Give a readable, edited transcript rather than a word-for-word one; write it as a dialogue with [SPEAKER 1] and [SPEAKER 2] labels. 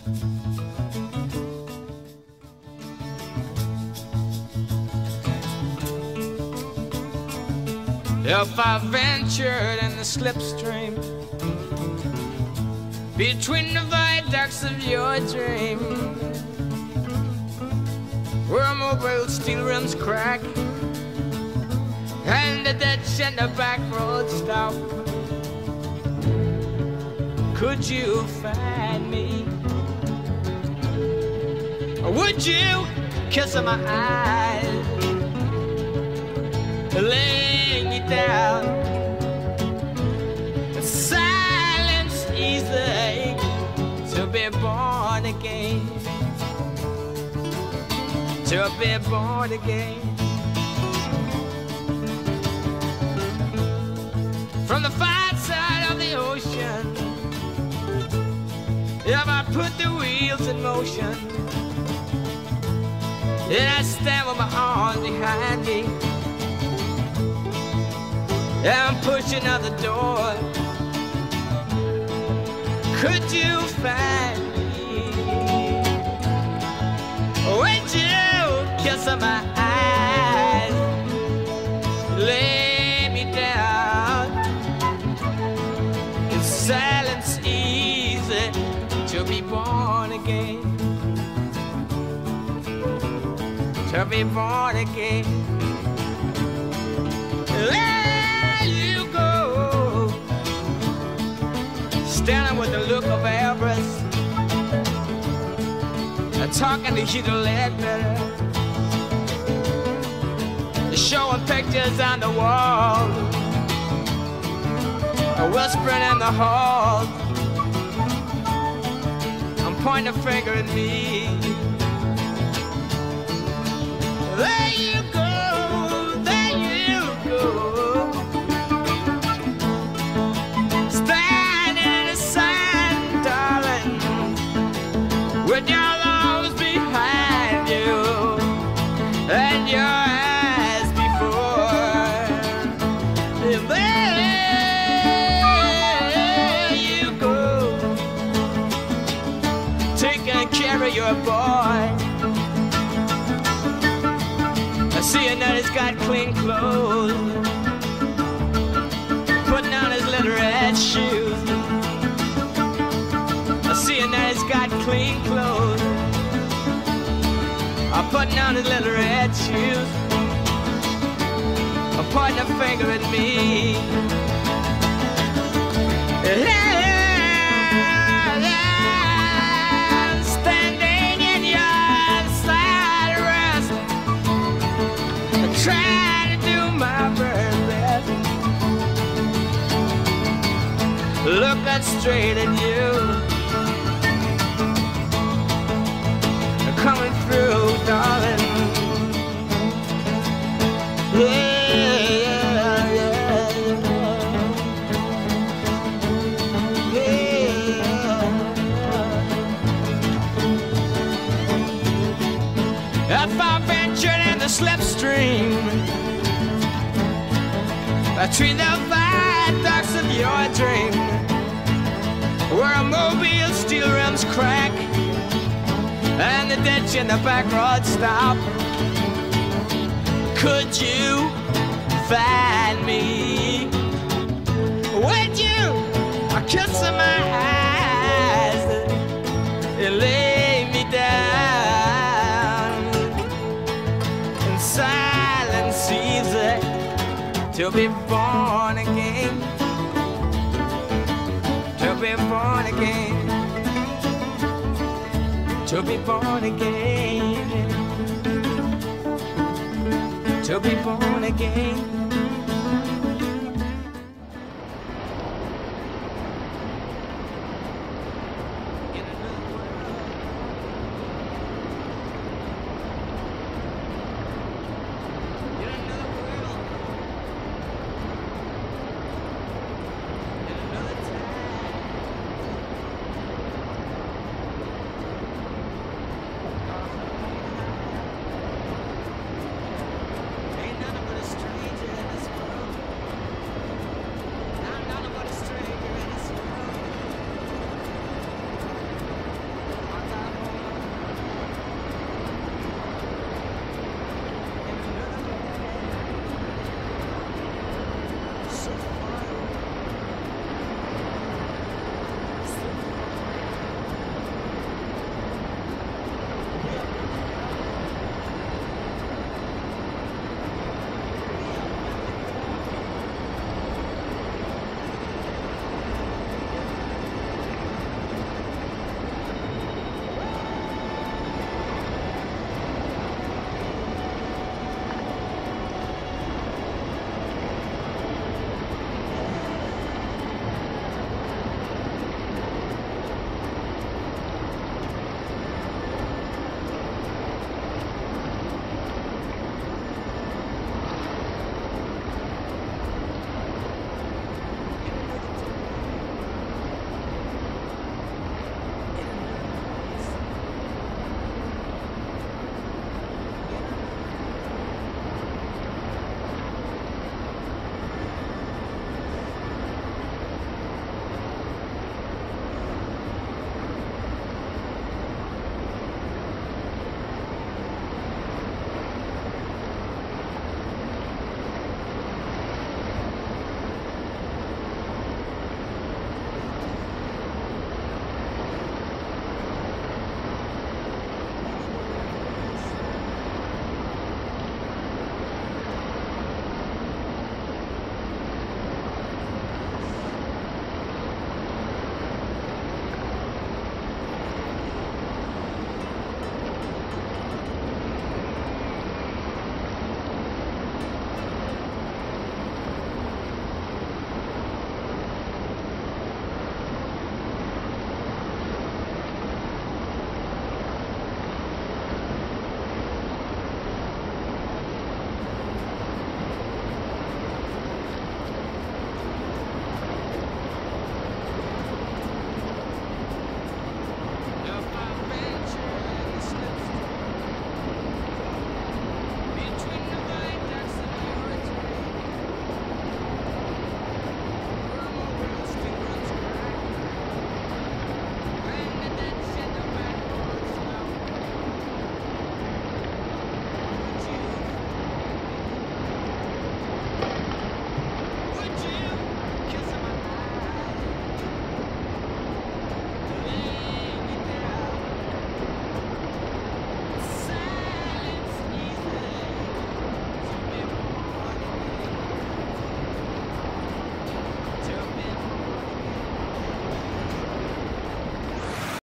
[SPEAKER 1] If I ventured in the slipstream between the viaducts of your dream, where mobile steel rims crack and the ditch and the back road stop, could you find me? Or would you kiss my eyes, lay me down? Silence easy to be born again, to be born again. From the far side of the ocean, if I put the wheels in motion, then I stand with my arms behind me and push another door. Could you find me? Would you kiss my eyes, lay me down? In silence easy to be born again, to be born again. There you go, standing with the look of avarice, talking to Heath Ledbetter, showing pictures on the wall, whispering in the hall. I'm pointing a finger at me. There you go, there you go, standing in the sun, darling, with your arms behind you and your eyes before. There you go, taking care of your boy. I see that he's got clean clothes, putting on his little red shoes. I see that he's got clean clothes, I'm putting on his little red shoes. I'm pointing a finger at me. Standing in your side rest, trying to do my very best, looking straight at you, coming through, darling. Yeah, yeah, yeah, yeah. If I ventured in the slipstream between the viaducts of your dream, where mobile steel rims crack and the ditch in the back road stop, could you find me? Would you kiss my eyes and lay me down? In silence easy to be born again, to be born again, to be born again, to be born again.